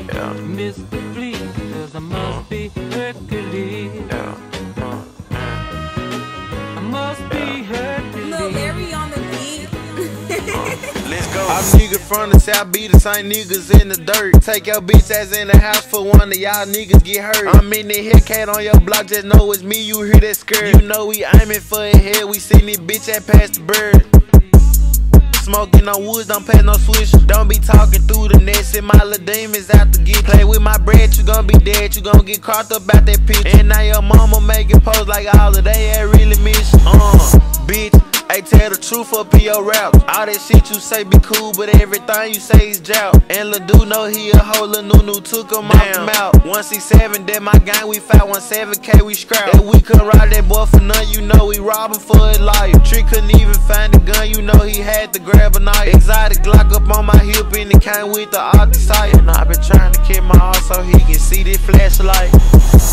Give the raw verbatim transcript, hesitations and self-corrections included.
Yeah. Mister Please, cause I must be Hercules. Yeah. Uh, I must be Hercules. Lil Larry on the beat. Let's go. Our niggas from the South be the same niggas in the dirt. Take your bitch ass in the house for one of y'all niggas get hurt. I'm in the Hellcat on your block, just know it's me, you hear that skirt. You know we aiming for a head, we seen this bitch that past the bird. Smoking on woods, don't pass no switch. Don't be talking through the nets, and my little demons out to get. Play with my bread, you gon' be dead, you gon' get caught up out that pitch. And now your mama making posts like all of they ain't really miss. Uh, bitch. Hey, tell the truth up in your rap. All that shit you say be cool, but everything you say is jout. And Lil Dude know he a hoe, Lil Nunu took him off the mouth. one sixty-seven, that my gang, we fight one seven K, we scrap. And we couldn't ride that boy for none, you know we rob him for his life. Trick couldn't even find the gun, you know he had to grab a knife. Exotic Glock up on my hip, and it came with the arty sight. And I been trying to kill my heart so he can see this flashlight.